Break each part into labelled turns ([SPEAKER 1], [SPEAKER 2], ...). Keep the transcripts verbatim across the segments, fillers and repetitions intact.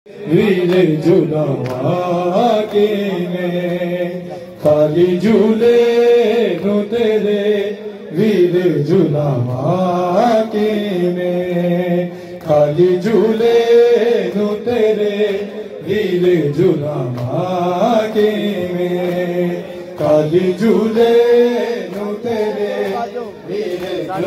[SPEAKER 1] वीर झूलावा के में खाली झूले नु तेरे वीर झूलावा के में खाली झूले नु तेरे वीर झूलावा के में खाली झूले नु तेरे वीर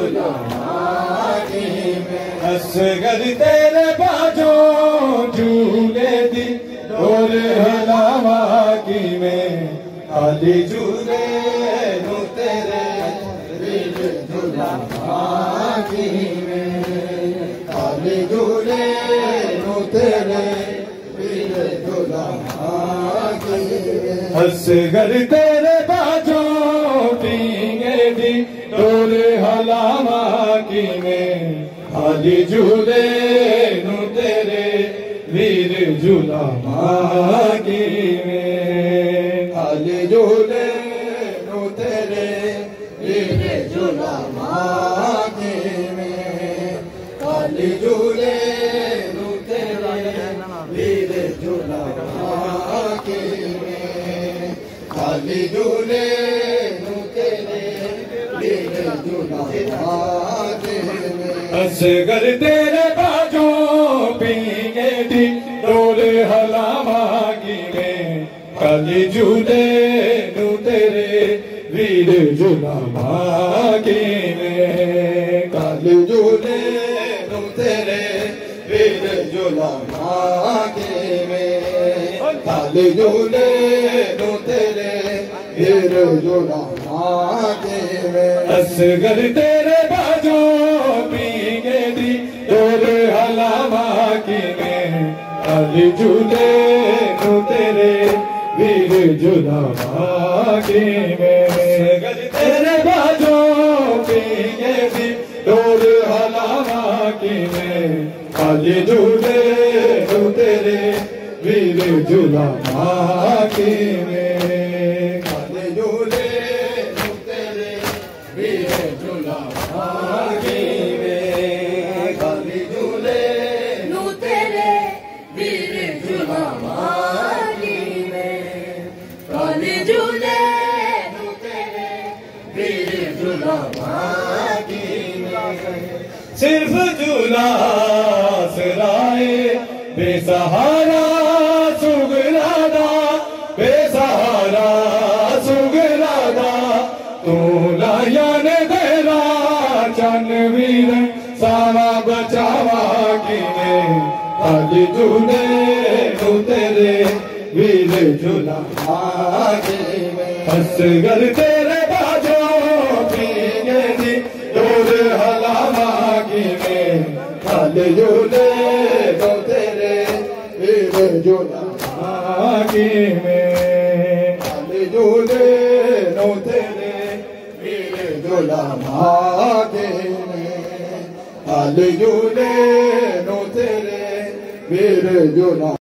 [SPEAKER 1] झूलावा के में असगर तेरे बाजों झूले दी डोर हलावा की में खाली झूले नु तेरे वीर झूलावा की में खाली झूले नु तेरे वीर झूलावा की में असगर तेरे बाजों पींगे दी डोर हलावा की में खाली झूले नु तेरे वीर झूलावा की में खाली झूले नु तेरे वीर झूलावा की में खाली झूले नु तेरे वीर झूलावा की में खाली झूले नु तेरे वीर झूलावा की में असगर तेरे बाजों पींगे दी डोर हलावा की में खाली झूले नु तेरे वीर झूलावा की में खाली झूले नु तेरे वीर झूलावा की में खाली झूले नु तेरे वीर झूलावा की में असगर तेरे बाजों पींगे दी डोर हलावा की में खाली झूले नु तेरे वीर झूलावा की में तेरे बाजों पींगे दी डोर हलावा की में खाली झूले नु तेरे वीर झूलावा की में खाली झूले नु तेरे वीर झूलावा की में खाली झूले नु तेरे वीर झूलावा की में खाली झूले नु तेरे वीर झूलावा की में सिर्फ झूला सराए बेसहारा सुगरादा बेसहारा सुगरादा तू लायन तेरा चन वीर सावा बचावा की में खाली झूले नु तेरे वीर झूलावा की में असगर तेरे बाजों पींगे दी डोर हलावा की में खाली झूले नु तेरे वीर झूलावा की में खाली झूले नु तेरे वीर झूलावा की में खाली झूले नु तेरे वीर झूला